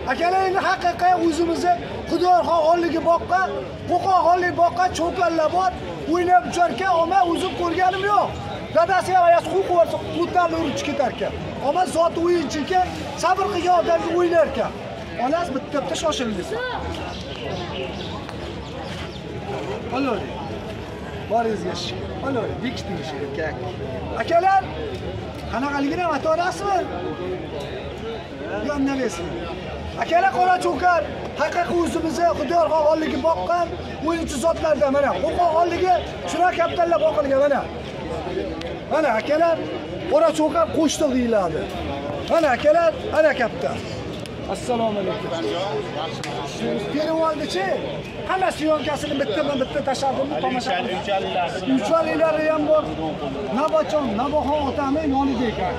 Akalar endi haqiqiy o'zimizni Xudoxonligi boqqa, Qo'qonxonlik boqqa cho'kanlar bor, o'ynab ucharkan, ama o'zim ko'rganim yo'q. Dadasi ham ayas huquq bo'lsa, qutlarni urib ketar ekan. Ama zot o'yinchi ekan, sabr qilgan odamga o'ynar ekan. Onasi bitta shoshildi. Olori. Boringizga shuk. Olori, bekishting shirkak. Akalar, qanaqaligini ota-onasimi? Yonnaversin. Akalar qora cho'kar, haqiqiy o'zimizni Xudoxonligi boqqan o'yinchi zotlardan mana. Qo'qonxonligi shuna kapitallar boqilgan mana. Mana akalar, qora cho'kar qo'shtiq deyiladi. Mana akalar, ana kapital. Assalomu alaykum. Pervoldichi, hamma syomkasini bitta tashladim, tomosha qildim. Uchaliklar ham bor. Nabachon, Naboxon otami yonida ekan.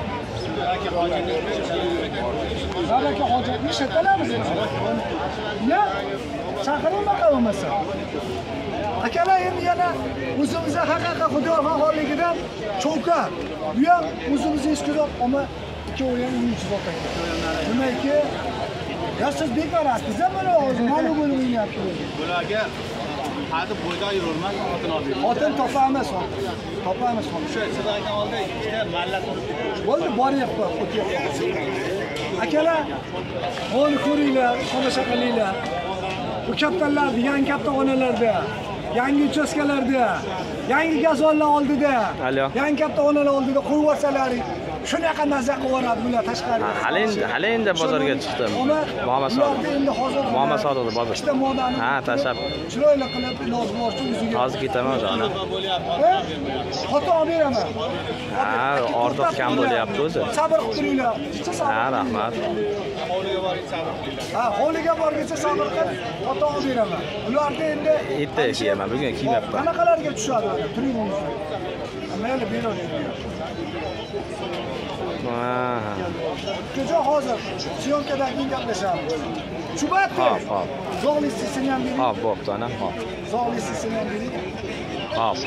Baraka hojatni shatalamiz. Ya, chaqirmaqa bo'lmasa. Akalar endi yana o'zimizga haqiqiy Xudoxonligidan cho'kar. Bu ham o'zimizga eskizib, ammo ikkovi ham uychi zot ekan. Demakki, ya siz bekor aytdingiz, mana hozir mana buni o'ynayapsiz. Bularga hadi bo'yda yurolmas, xotin olib. Xotin topamiz, topamiz. O'sha sizlarga oldi ikkita malla bo'ldi, boryapti, o'tyapti. Akalar, buni ko'ringlar, tomosha qilinglar. Bu kapitallarda, yangi kapitalxonalarda, yangi uchastkalarda, yangi gazollar oldida, yangi kapitalxonalar oldida qo'yib olsalaring, shunaqa maza qilib bular tashqariga. Hali endi bozorga chiqdim. Muhammad Sodiq bozor. Ikkita modani. Ha, tashab. Chiroyli qilib iloji boricha o'ziga. Hozir ketaman jona. Xotin olib beraman. Ha, ortiq kam bo'lyapti o'zi. Sabr qilib turinglar. Ha, rahmat. hovliga boring sabr qilinglar. Ha, hovliga borguncha sabr qil, xotin olib beraman. Ularni endi Erta kiyaman, bugun kiymabman. Qanaqalarga tushadi mana? Turing o'zi. Mayli beraver. Kecha hozir syomkadan keyin gaplashamiz. Chubatdi. Hop. Zog'lisini ham bering. Hop, bo'pti ana, hop. Zog'lisini ham bering. Hop.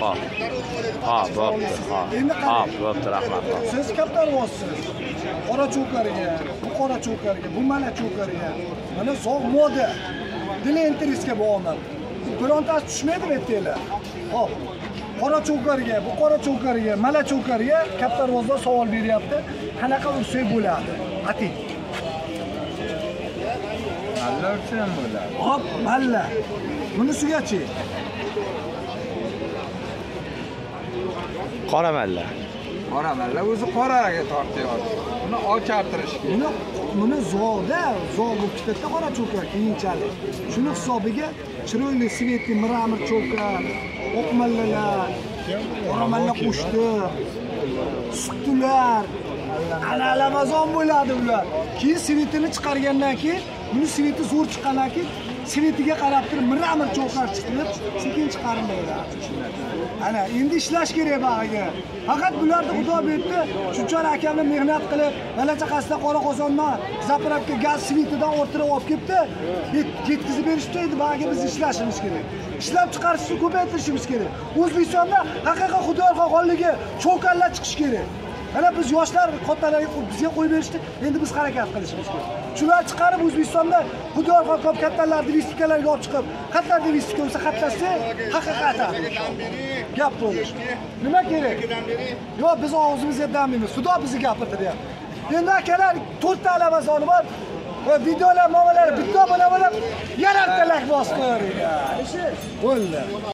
Hop, bo'pti, rahmat. Siz kaptarvozsiz. Qora cho'kariga, bu qora cho'kariga, bu mana cho'kariga. Mana zog' moda. Dili interesga bog'lanib. Birontasi tushmaydi aytdinglar. Hop. Qora cho'kariga, bu qora cho'kariga, mala cho'kariga kaptarvozlar savol beryapti. Qanaqa ursak bo'ladi? Ating. Malla ursa ham bo'ladi. Hop, malla. Bunisigachi? Qora malla. Qora malla o'zi qoraga tortyapti. Buni ochartirish kerak. Buni zog'da, zog' bo'lib ketadi qora cho'kar keyinchalik. Shuni hisobiga chiroyli svetli miramir cho'kar, oq mallalar, qora malla qo'shdi, sutlar, analamazon bo'ladi ular. Keyin svetini chiqargandan keyin, buni sveti zo'r chiqqandan keyin svetiga qarab turib miramir cho'kar chiqib, sekin chiqariladi. Ana endi ishlash kerak bag'iga. Faqat bularni Xudo berdi, shunchalik akamlar mehnat qilib, bola chaqasida qora qozondan zapravka gaz svetidan o'rtirib olib kelibdi. Yetkazib berishdi edi, bag'iga biz ishlashimiz kerak. Ishlab chiqarishni ko'paytirishimiz kerak. O'zbekistonda haqiqiy Xudoxonligi cho'kanlar chiqish kerak. Mana biz yoshlar kattalarga bizga qo'yib berishdi, endi biz harakat qilishimiz kerak. Shular chiqarib O'zbekistonda Xudoxon ko'p kattalar divistikalarga olib chiqib, qatlar divistika bo'lsa qatlashsa, haqiqatan gap bo'lish. Nima kerak? Yo'q, biz og'zimizga damlaymiz. Xudo bizni gapirtiryapti. Endi akalar 4 ta alamazoni bor. Va videolar, momalar bitta bo'lib, yana talak bosib qo'yar. Bo'ldi.